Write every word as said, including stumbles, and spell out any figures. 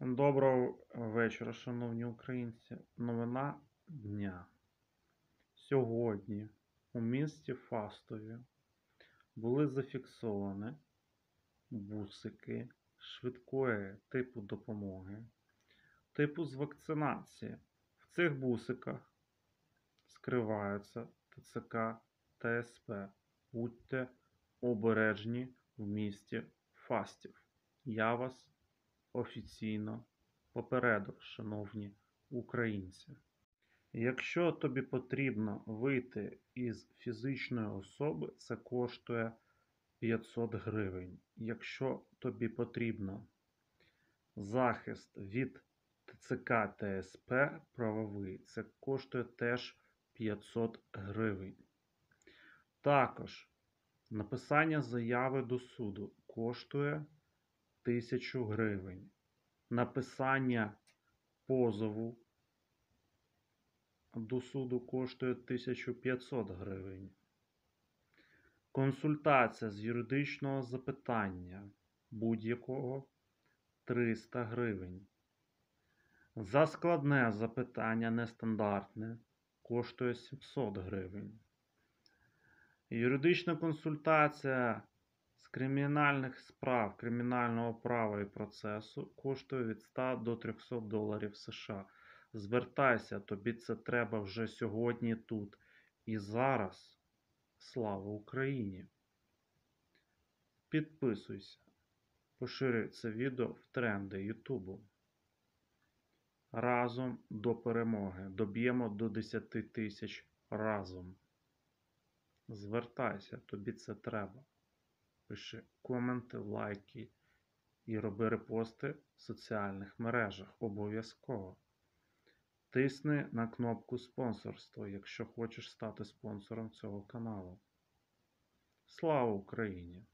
Доброго вечора, шановні українці. Новина дня. Сьогодні у місті Фастові були зафіксовані бусики швидкої типу допомоги, типу з вакцинації. В цих бусиках скриваються ТЦК та СП. Будьте обережні в місті Фастів. Я вас офіційно попереду, шановні українці. Якщо тобі потрібно вийти із фізичної особи, це коштує п'ятсот гривень. Якщо тобі потрібно захист від ТЦК та СП правовий, це коштує теж п'ятсот гривень. Також написання заяви до суду коштує тисячу гривень. Написання позову до суду коштує тисячу п'ятсот гривень. Консультація з юридичного запитання будь-якого триста гривень. За складне запитання нестандартне коштує сімсот гривень. Юридична консультація з кримінальних справ, кримінального права і процесу коштує від ста до трьохсот доларів США. Звертайся, тобі це треба вже сьогодні тут і зараз. Слава Україні! Підписуйся, поширюй це відео в тренди Ютубу. Разом до перемоги. Доб'ємо до десяти тисяч разом. Звертайся, тобі це треба. Пиши коменти, лайки і роби репости в соціальних мережах. Обов'язково. Тисни на кнопку спонсорство, якщо хочеш стати спонсором цього каналу. Слава Україні!